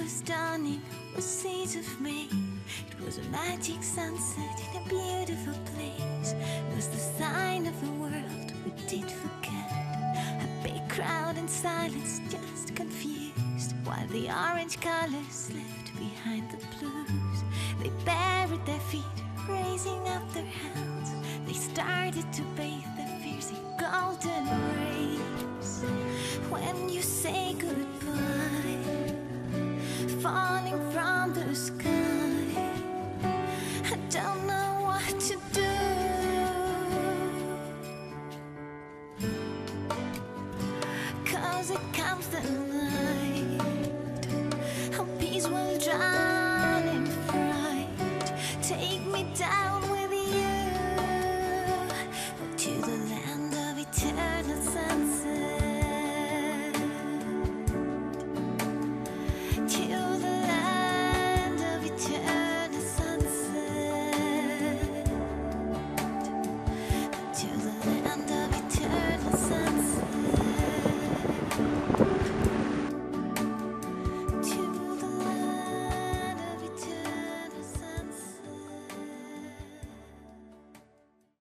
was dawning was seeds of May. It was a magic sunset in a beautiful place. It was the sign of a world we did forget. A big crowd in silence, just confused, while the orange colors left behind the blues. They buried their feet, raising up their hands. They started to bathe their fears in golden rays. When you say goodbye, falling from the sky, I don't know what to do. 'Cause it comes the night.